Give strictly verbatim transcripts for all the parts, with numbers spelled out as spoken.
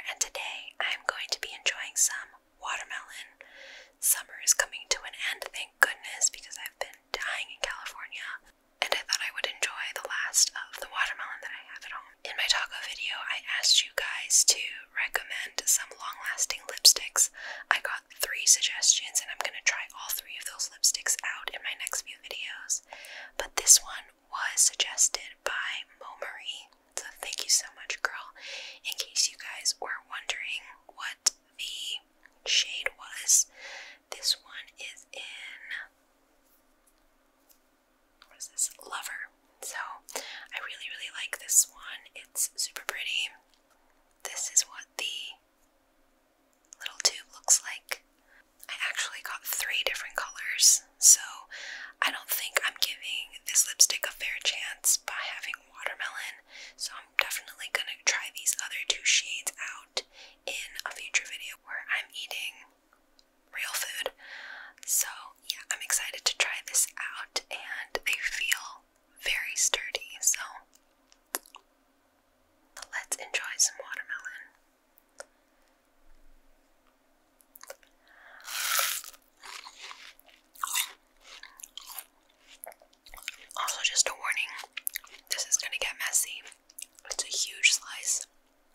and today I'm going to be enjoying some watermelon. Summer is coming to an end, thank goodness, because I've been dying in California, and I thought I would enjoy the last of the watermelon that I have at home. In my taco video, I asked you guys to recommend some long-lasting lipsticks. I got three suggestions, and I'm going to try all three of those lipsticks out in my next few videos. But this one was suggested by Mo Marie. So thank you so much, girl. In case you guys were wondering what the shade was, this one is in, what is this, Lover. So I really, really like this one. It's super pretty. This is what the little tube looks like. I actually got three different colors, so I don't think I'm giving this lipstick a fair chance by having watermelon, so I'm definitely gonna try these other two shades out in a future video where I'm eating real food. So yeah, I'm excited to try this out, and they feel very sturdy, so let's enjoy some watermelon. Also, just a warning, this is gonna get messy. It's a huge slice.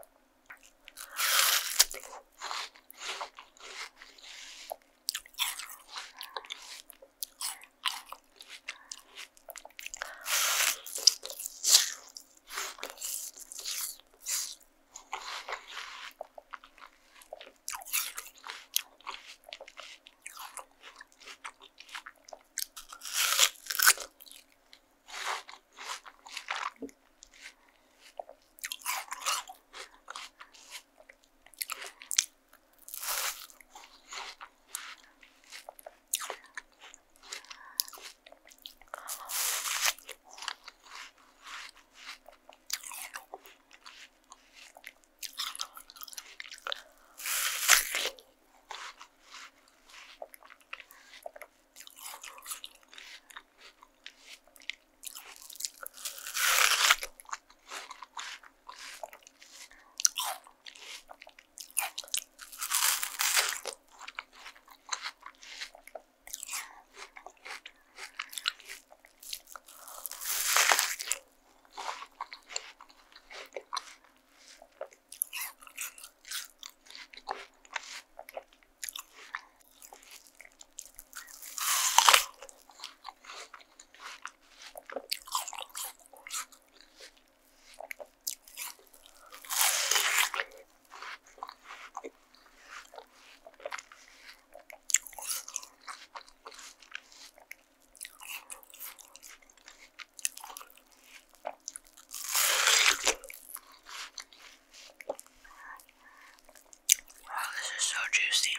Juicy.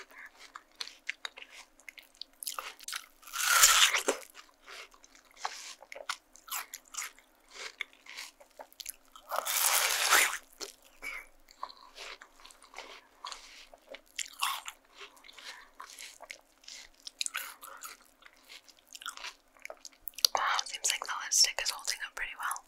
Wow, seems like the lipstick is holding up pretty well.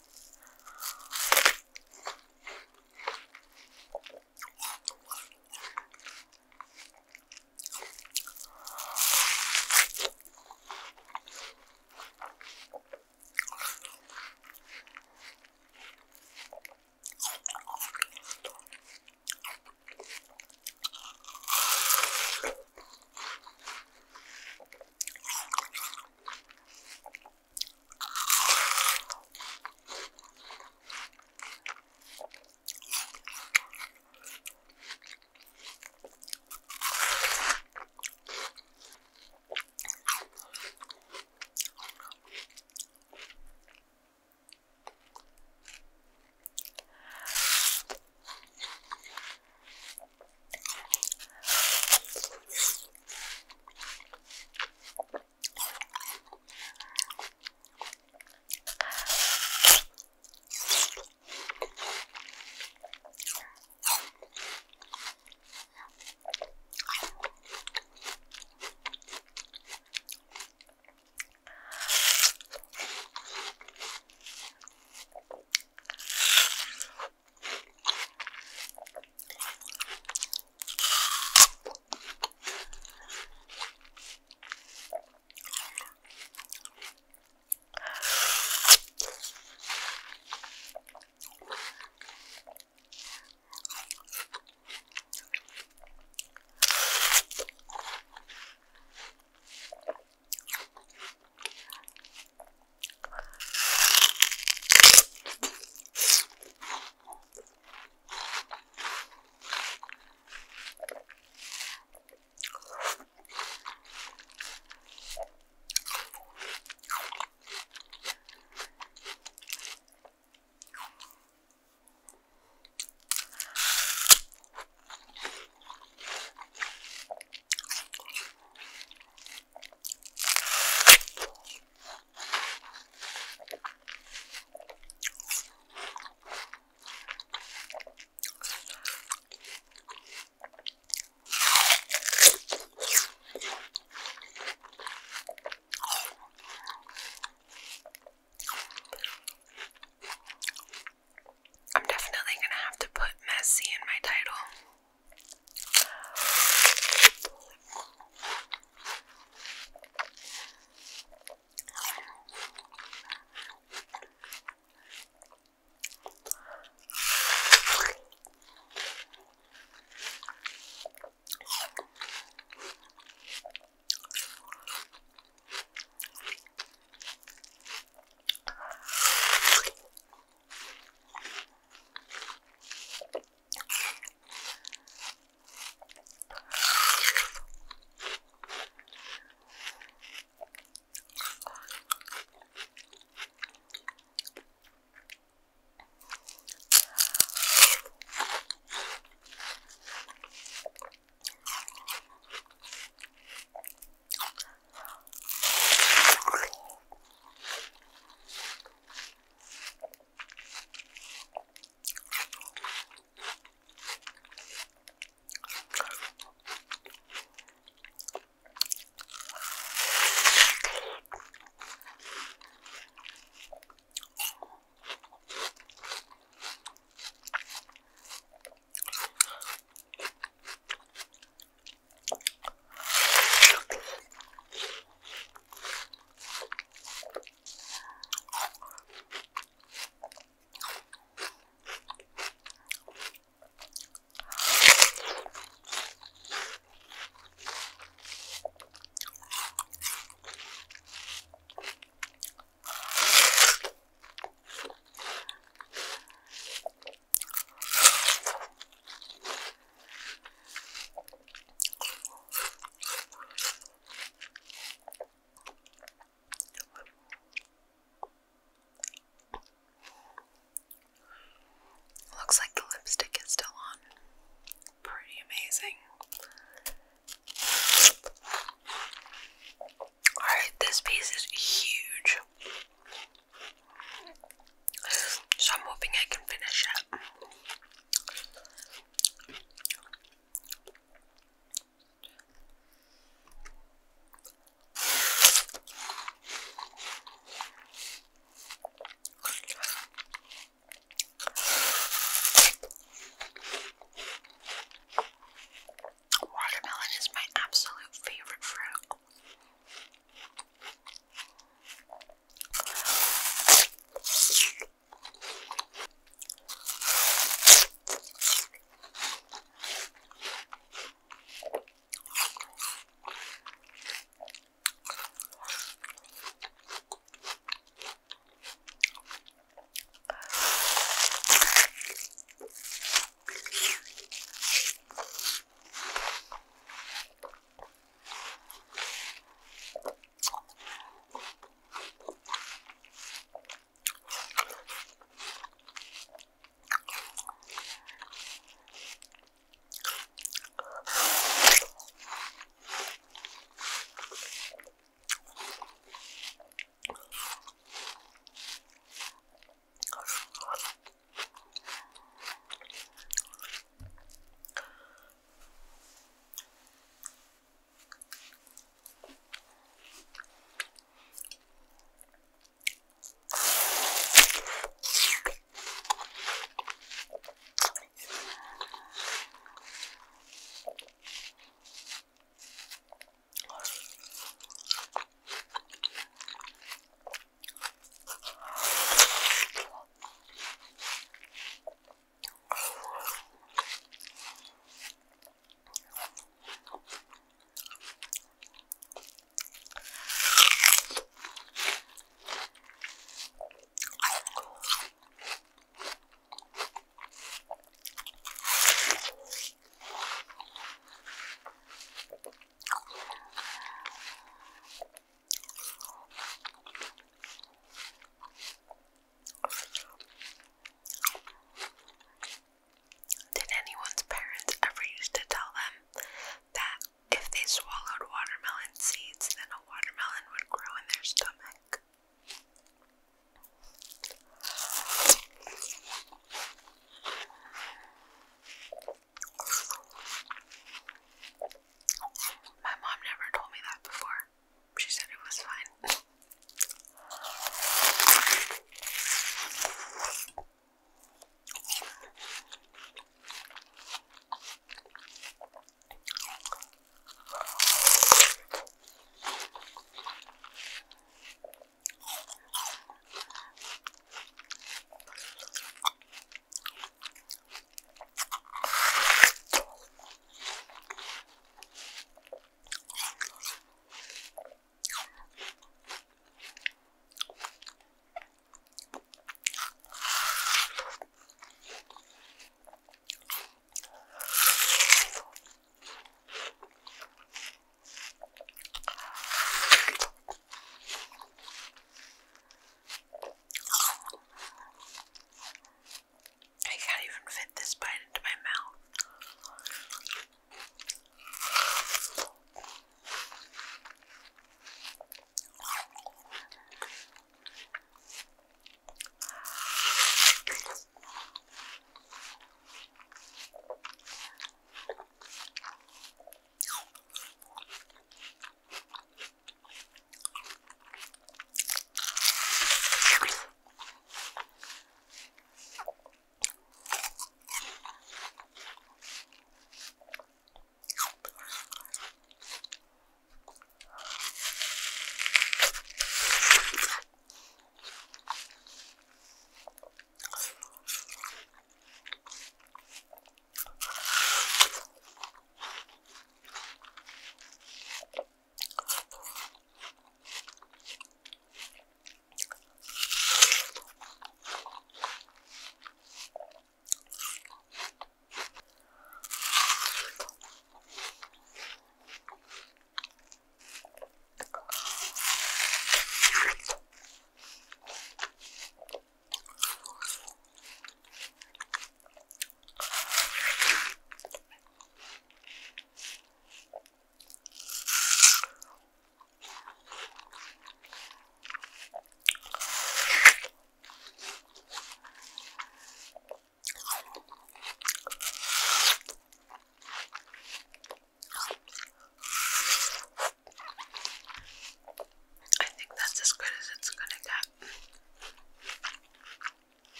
title.